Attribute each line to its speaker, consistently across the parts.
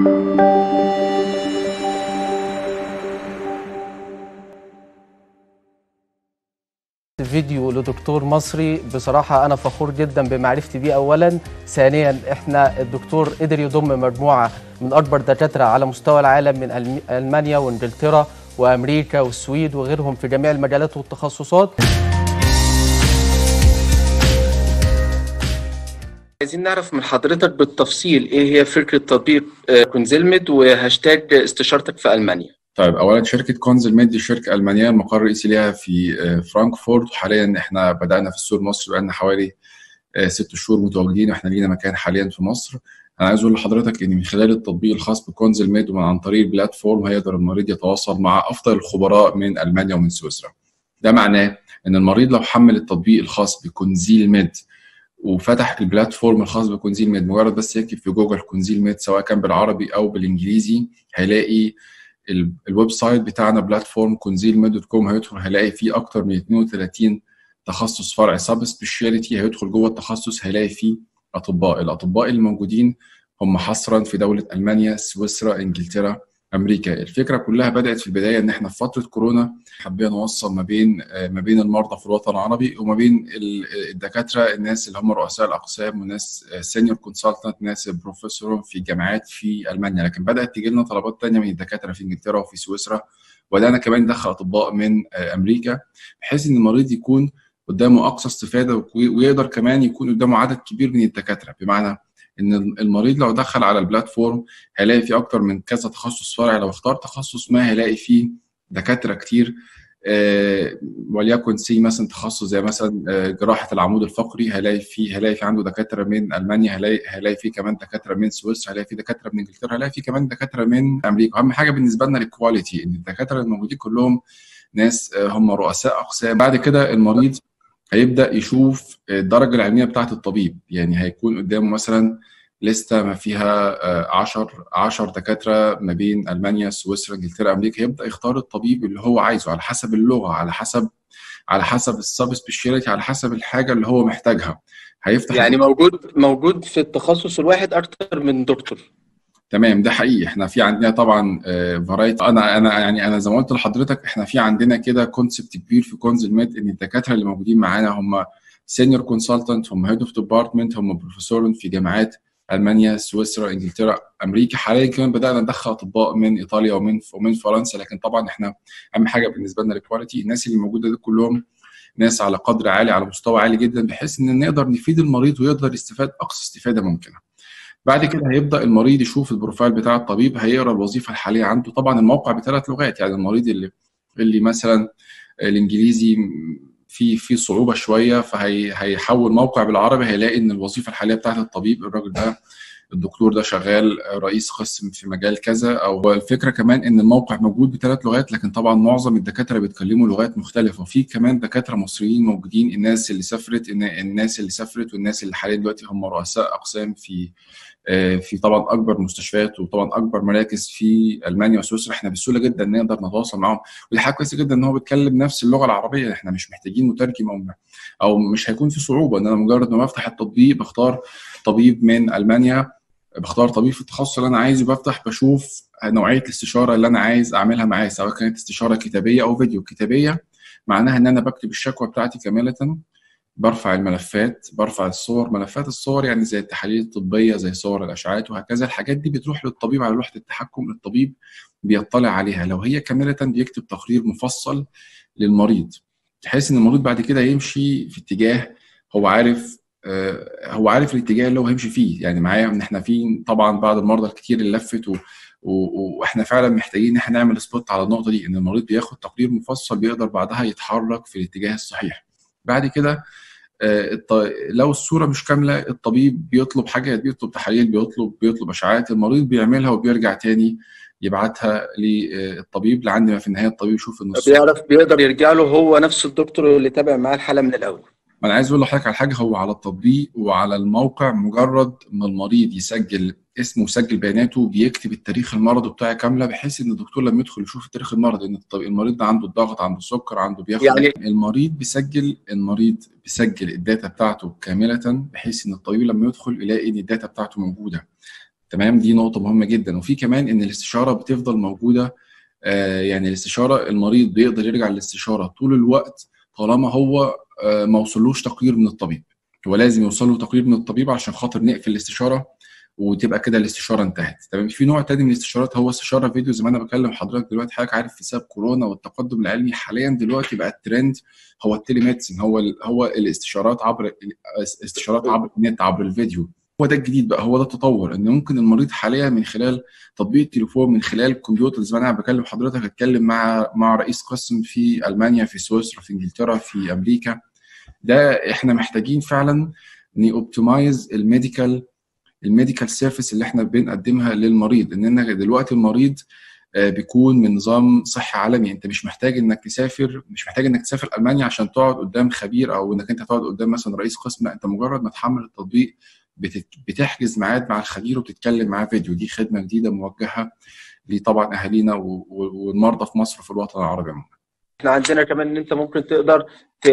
Speaker 1: فيديو لدكتور مصري، بصراحة أنا فخور جدا بمعرفتي بيه. أولا، ثانيا إحنا الدكتور قدر يضم مجموعة من أكبر دكاترة على مستوى العالم من ألمانيا وإنجلترا وأمريكا والسويد وغيرهم في جميع المجالات والتخصصات. عايزين نعرف من حضرتك بالتفصيل إيه هي فكرة تطبيق كونزيلميد وهاشتاج استشارتك في ألمانيا.
Speaker 2: طيب، اولا شركه كونزيلميد دي شركه المانيه، المقر الرئيسي ليها في فرانكفورت، وحاليا احنا بدانا في السوق المصري بقالنا حوالي 6 شهور متواجدين، واحنا لينا مكان حاليا في مصر. انا عايز اقول لحضرتك ان من خلال التطبيق الخاص بكونزيلميد ومن عن طريق البلاتفورم هيقدر المريض يتواصل مع افضل الخبراء من المانيا ومن سويسرا. ده معناه ان المريض لو حمل التطبيق الخاص بكونزيلميد وفتح البلاتفورم الخاص بكونزيلميد، مجرد بس يكتب في جوجل كونزيلميد سواء كان بالعربي او بالانجليزي، هيلاقي الويب سايت بتاعنا بلاتفورم كونزيلميد.com. هيدخل هيلاقي فيه اكتر من 32 تخصص فرعي سب سبيشاليتي. هيدخل جوه التخصص هيلاقي فيه الاطباء اللي موجودين هم حصرا في دوله المانيا، سويسرا، انجلترا، امريكا. الفكره كلها بدات في البدايه ان احنا في فتره كورونا حابين نوصل ما بين المرضى في الوطن العربي وما بين الدكاتره، الناس اللي هم رؤساء الاقسام وناس سينيور كونسلتنت، ناس بروفيسور في جامعات في المانيا. لكن بدات تيجي لنا طلبات ثانيه من الدكاتره في انجلترا وفي سويسرا، وبدانا كمان ندخل اطباء من امريكا، بحيث ان المريض يكون قدامه اقصى استفاده ويقدر كمان يكون قدامه عدد كبير من الدكاتره. بمعنى ان المريض لو دخل على البلاتفورم هيلاقي فيه اكتر من كذا تخصص فرعي. لو اختار تخصص ما هيلاقي فيه دكاتره كتير، وليكن مثلا تخصص زي مثلا جراحه العمود الفقري، هيلاقي فيه عنده دكاتره من المانيا، هيلاقي فيه كمان دكاتره من سويسرا، هيلاقي فيه دكاتره من انجلترا، هيلاقي فيه كمان دكاتره من امريكا. اهم حاجه بالنسبه لنا الكواليتي، ان الدكاتره الموجودين كلهم ناس هم رؤساء اقسام. بعد كده المريض هيبدأ يشوف الدرجة العلمية بتاعة الطبيب، يعني هيكون قدامه مثلا لستة ما فيها 10 دكاترة ما بين ألمانيا، سويسرا، إنجلترا، أمريكا. يبدأ يختار الطبيب اللي هو عايزه على حسب اللغة، على حسب السب سبيشاليتي، على حسب الحاجة اللي هو محتاجها. هيفتح
Speaker 1: يعني موجود في التخصص الواحد أكتر من دكتور.
Speaker 2: تمام، ده حقيقي. احنا في عندنا طبعا فرايتي. انا زي ما قلت لحضرتك، احنا في عندنا كده كونسبت كبير في كونزيلميد، ان الدكاتره اللي موجودين معانا هم سينيور كونسلتنت، هم هيد اوف ديبارتمنت، هم بروفيسور في جامعات المانيا، سويسرا، انجلترا، امريكا. حاليا كمان بدانا ندخل اطباء من ايطاليا ومن فرنسا. لكن طبعا احنا اهم حاجه بالنسبه لنا الكواليتي. الناس اللي موجوده دي كلهم ناس على قدر عالي، على مستوى عالي جدا، بحيث ان نقدر نفيد المريض ويقدر يستفاد اقصى استفاده ممكنه. بعد كده هيبدا المريض يشوف البروفايل بتاع الطبيب، هيقرا الوظيفه الحاليه عنده. طبعا الموقع ب3 لغات، يعني المريض اللي مثلا الانجليزي في صعوبه شويه، فهيحول موقع بالعربي، هيلاقي ان الوظيفه الحاليه بتاعت الطبيب، الراجل ده الدكتور ده شغال رئيس قسم في مجال كذا. او الفكره كمان ان الموقع موجود ب3 لغات، لكن طبعا معظم الدكاتره بيتكلموا لغات مختلفه، وفي كمان دكاتره مصريين موجودين. الناس اللي سافرت والناس اللي حاليا دلوقتي هم رؤساء اقسام في طبعا اكبر مستشفيات وطبعا اكبر مراكز في المانيا وسويسرا. احنا بسهوله جدا نقدر نتواصل معاهم، ودي حاجه كويسه جدا ان هو بيتكلم نفس اللغه العربيه. احنا مش محتاجين مترجم او مش هيكون في صعوبه ان انا مجرد ما بفتح التطبيق بختار طبيب من المانيا، بختار طبيب في التخصص اللي انا عايزه، بشوف نوعيه الاستشاره اللي انا عايز اعملها معاه، سواء كانت استشاره كتابيه او فيديو. كتابيه معناها ان انا بكتب الشكوى بتاعتي كامله، برفع الملفات، برفع الصور، ملفات الصور يعني زي التحاليل الطبية، زي صور الأشعاعات وهكذا. الحاجات دي بتروح للطبيب على لوحة التحكم، الطبيب بيطلع عليها. لو هي كاملة بيكتب تقرير مفصل للمريض، بحيث إن المريض بعد كده يمشي في اتجاه هو عارف الاتجاه اللي هو هيمشي فيه. يعني معايا ان احنا في طبعا بعض المرضى الكتير اللي لفت واحنا فعلا محتاجين ان احنا نعمل سبوت على النقطة دي، ان المريض بياخد تقرير مفصل بيقدر بعدها يتحرك في الاتجاه الصحيح. بعد كده لو الصورة مش كاملة، الطبيب بيطلب حاجات، بيطلب تحاليل، بيطلب أشعاعات، المريض بيعملها وبيرجع تاني يبعتها للطبيب لعند ما في النهاية الطبيب يشوف إن الصورة
Speaker 1: بيقدر يرجع له هو نفس الدكتور اللي تابع معاه الحالة من الأول.
Speaker 2: ما أنا عايز أقول لحضرتك على حاجة، هو على التطبيق وعلى الموقع مجرد ما المريض يسجل اسمه ويسجل بياناته بيكتب التاريخ المرضي بتاعه كاملة، بحيث إن الدكتور لما يدخل يشوف التاريخ المرضي إن المريض ده عنده الضغط، عنده السكر، عنده بياخد
Speaker 1: يعني
Speaker 2: المريض بيسجل الداتا بتاعته كاملة، بحيث إن الطبيب لما يدخل يلاقي إن الداتا بتاعته موجودة. تمام، دي نقطه مهمه جدا. وفي كمان ان الاستشاره بتفضل موجوده، يعني الاستشاره المريض بيقدر يرجع للاستشاره طول الوقت طالما هو ما وصلوش تقرير من الطبيب. هو لازم يوصل له تقرير من الطبيب عشان خاطر نقفل الاستشاره وتبقى كده الاستشاره انتهت. تمام. في نوع تاني من الاستشارات هو استشاره فيديو، زي ما انا بكلم حضرتك دلوقتي. حضرتك عارف بسبب كورونا والتقدم العلمي حاليا دلوقتي بقى الترند هو التليميدسين، هو الاستشارات عبر النت، عبر الفيديو. هو ده الجديد بقى، هو ده التطور، ان ممكن المريض حاليا من خلال تطبيق التليفون، من خلال الكمبيوتر، زي ما انا بكلم حضرتك، اتكلم مع رئيس قسم في المانيا، في سويسرا، في انجلترا، في امريكا. ده احنا محتاجين فعلا نوبتمايز الميديكال سيرفيس اللي احنا بنقدمها للمريض. اننا دلوقتي المريض بيكون من نظام صحي عالمي. انت مش محتاج انك تسافر المانيا عشان تقعد قدام خبير، او انك انت تقعد قدام مثلا رئيس قسم. لا، انت مجرد ما تحمل التطبيق بتحجز ميعاد مع الخبير وبتتكلم معاه فيديو. دي خدمه جديده موجهه لطبعا اهالينا والمرضى في مصر، في الوطن العربي عموما.
Speaker 1: احنا عندنا كمان ان انت ممكن تقدر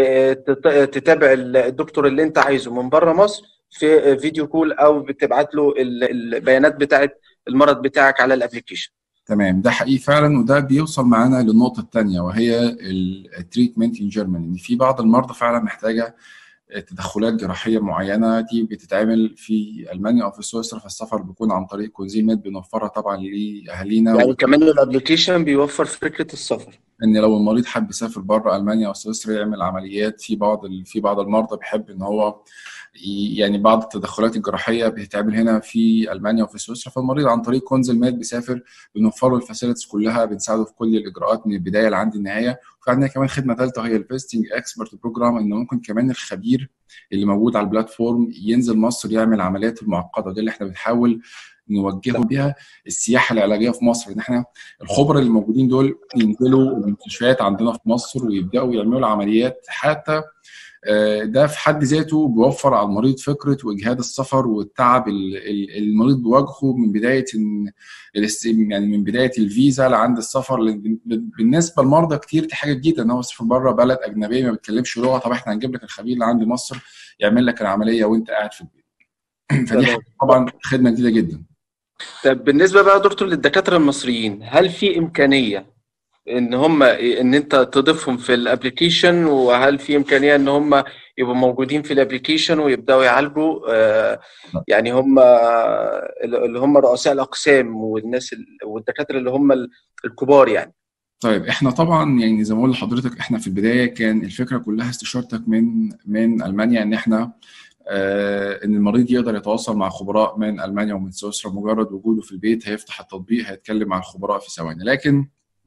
Speaker 1: تتابع الدكتور اللي انت عايزه من بره مصر في فيديو كول، او بتبعت له البيانات بتاعت المرض بتاعك على الابليكيشن.
Speaker 2: تمام، ده حقيقي فعلا. وده بيوصل معانا للنقطه الثانيه، وهي التريتمنت ان جيرماني. ان في بعض المرضى فعلا محتاجه تدخلات جراحيه معينه، دي بتتعمل في المانيا او في سويسرا. فالسفر بيكون عن طريق كونزيل ميد، بنوفرها طبعا لاهالينا.
Speaker 1: يعني كمان الابليكيشن بيوفر فكره السفر،
Speaker 2: ان لو المريض حب يسافر بره المانيا او سويسرا يعمل عمليات، في بعض المرضى بيحب ان هو يعني بعض التدخلات الجراحيه بتتعمل هنا في المانيا وفي سويسرا. فالمريض عن طريق كونزل ميد بيسافر، بنوفر له الفاسيلتيز كلها، بنساعده في كل الاجراءات من البدايه لعند النهايه. وفي عندنا كمان خدمه ثالثه هي الفيستنج اكسبرت بروجرام، ان ممكن كمان الخبير اللي موجود على البلاتفورم ينزل مصر يعمل العمليات المعقده. دي اللي احنا بنحاول نوجهه بيها السياحه العلاجيه في مصر. ان احنا الخبراء اللي موجودين دول ينزلوا المستشفيات عندنا في مصر ويبداوا يعملوا العمليات. حتى ده في حد ذاته بيوفر على المريض فكره واجهاد السفر والتعب المريض بيواجهه من بدايه يعني من بدايه الفيزا لعند السفر. بالنسبه للمرضى كتير دي حاجه جديده، ان هو يسافر بره بلد اجنبيه ما بيتكلمش لغه. طب احنا هنجيب لك الخبير اللي عند مصر يعمل لك العمليه وانت قاعد في البيت. فدي طبعا خدمه جديده جدا.
Speaker 1: طب بالنسبه بقى يا دكتور للدكاتره المصريين، هل في امكانيه ان انت تضيفهم في الابليكيشن؟ وهل في امكانيه ان هم يبقوا موجودين في الابليكيشن ويبداوا يعالجوا يعني هم اللي هم رؤساء الاقسام والناس والدكاتره اللي هم الكبار يعني؟
Speaker 2: طيب، احنا طبعا يعني زي ما بقول لحضرتك، احنا في البدايه كان الفكره كلها استشارتك من المانيا، ان احنا ان المريض يقدر يتواصل مع خبراء من المانيا ومن سويسرا. مجرد وجوده في البيت هيفتح التطبيق، هيتكلم مع الخبراء في ثواني. لكن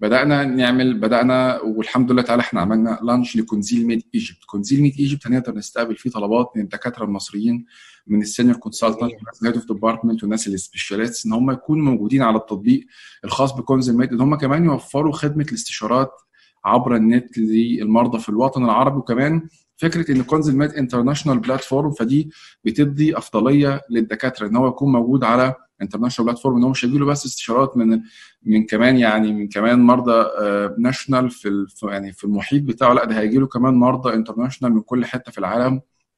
Speaker 2: بدانا والحمد لله تعالى احنا عملنا لانش لكونزيل ميد ايجيبت. كونزيل ميد ايجيبت هنقدر نستقبل فيه طلبات من الدكاتره المصريين، من السينيور كونسلتنت والناس هيد اوف ديبارتمنت والناس السبيشاليست، ان هم يكونوا موجودين على التطبيق الخاص بكونزيل ميد، ان هم كمان يوفروا خدمه الاستشارات عبر النت للمرضى في الوطن العربي. وكمان فكره ان كونزل ميد انترناشونال بلاتفورم، فدي بتدي افضليه للدكاتره ان هو يكون موجود على انترناشونال بلاتفورم، ان هو مش هيجي له بس استشارات من كمان مرضى ناشونال يعني في المحيط بتاعه. لا، ده هيجي له كمان مرضى انترناشونال من كل حته في العالم.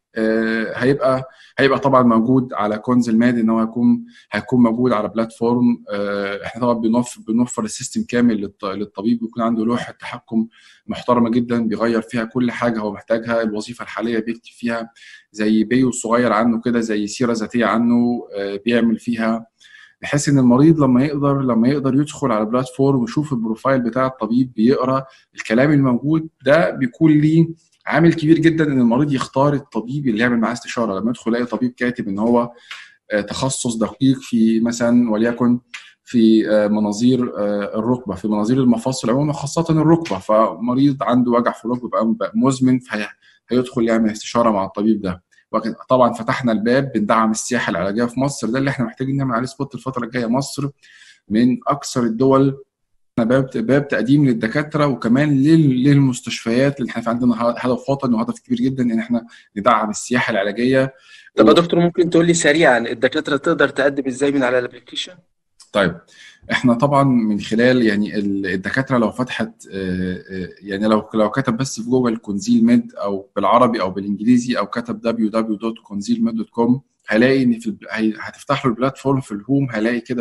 Speaker 2: هيبقى طبعا موجود على كونزل ميد، ان هو هيكون موجود على بلاتفورم. احنا طبعا بنوفر السيستم كامل للطبيب، بيكون عنده لوحه تحكم محترمه جدا بيغير فيها كل حاجه هو محتاجها. الوظيفه الحاليه بيكتب فيها زي بيو صغير عنه كده، زي سيره ذاتيه عنه بيعمل فيها، بحيث ان المريض لما يقدر يدخل على بلاتفورم ويشوف البروفايل بتاع الطبيب، بيقرا الكلام الموجود ده، بيكون ليه عامل كبير جدا ان المريض يختار الطبيب اللي يعمل معاه استشاره. لما يدخل يلاقي طبيب كاتب ان هو تخصص دقيق في مثلا وليكن في مناظير الركبه، في مناظير المفاصل عموما، خاصه الركبه، فمريض عنده وجع في الركبه بقى مزمن، فهيدخل يعمل استشاره مع الطبيب ده. طبعا فتحنا الباب، بندعم السياحه العلاجيه في مصر. ده اللي احنا محتاجين نعمل عليه سبوت الفتره الجايه. مصر من اكثر الدول باب تقديم للدكاتره وكمان للمستشفيات، اللي احنا في عندنا هدف وطني وهدف كبير جدا ان احنا ندعم السياحه العلاجيه.
Speaker 1: طب يا دكتور ممكن تقول لي سريعا الدكاتره تقدر تقدم ازاي من على الابلكيشن؟
Speaker 2: طيب، احنا طبعا من خلال يعني الدكاتره لو فتحت يعني لو كتب بس في جوجل كونزيل ميد او بالعربي او بالانجليزي، او كتب www.conzilmed.com هلاقي ان هتفتح له البلاتفورم في الهوم، هلاقي كده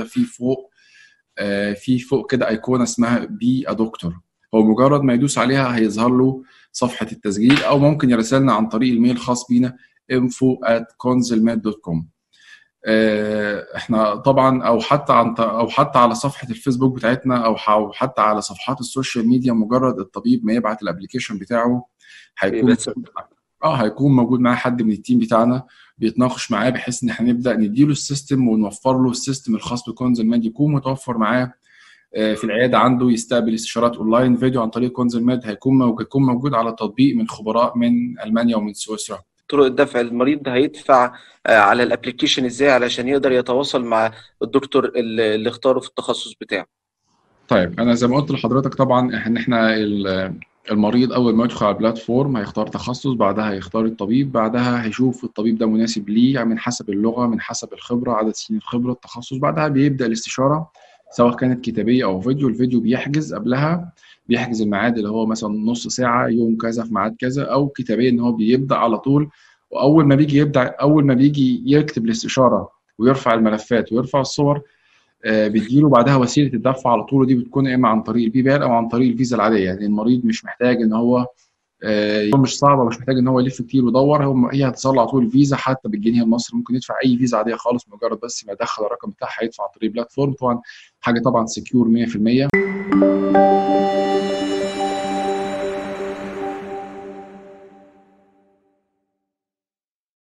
Speaker 2: في فوق كده ايقونه اسمها بي ا دكتور. هو مجرد ما يدوس عليها هيظهر له صفحه التسجيل، او ممكن يرسلنا عن طريق الميل الخاص بينا info@conzelmed.com. احنا طبعا او حتى على صفحه الفيسبوك بتاعتنا، او حتى على صفحات السوشيال ميديا، مجرد الطبيب ما يبعت الابلكيشن بتاعه هيكون موجود معاه حد من التيم بتاعنا بيتناقش معاه، بحيث ان احنا نبدا نديله السيستم ونوفر له السيستم الخاص بكونزلماد يكون متوفر معاه في العياده عنده، يستقبل استشارات اونلاين فيديو عن طريق كونزلماد، هيكون موجود على تطبيق من خبراء من المانيا ومن سويسرا.
Speaker 3: طرق الدفع، المريض هيدفع على الابلكيشن ازاي علشان يقدر يتواصل مع الدكتور اللي اختاره في التخصص بتاعه؟
Speaker 2: طيب انا زي ما قلت لحضرتك طبعا احنا المريض اول ما يدخل على البلاتفورم هيختار تخصص، بعدها هيختار الطبيب، بعدها هيشوف الطبيب ده مناسب ليه من حسب اللغه، من حسب الخبره، عدد سنين الخبره، التخصص. بعدها بيبدا الاستشاره سواء كانت كتابيه او فيديو. الفيديو بيحجز قبلها، بيحجز الميعاد اللي هو مثلا نص ساعه يوم كذا في ميعاد كذا، او كتابيه ان هو بيبدا على طول. واول ما بيجي يكتب الاستشاره ويرفع الملفات ويرفع الصور، بتجيله بعدها وسيله الدفع على طول، ودي بتكون اما عن طريق البي بال او عن طريق الفيزا العاديه. يعني المريض مش محتاج ان هو مش صعبه، مش محتاج ان هو يلف كتير ويدور، هي هتصل على طول الفيزا حتى بالجنيه المصري. ممكن يدفع اي فيزا عاديه خالص، مجرد بس ما يدخل الرقم بتاعها هيدفع عن طريق البلاتفورم. طبعا حاجه طبعا سكيور 100%.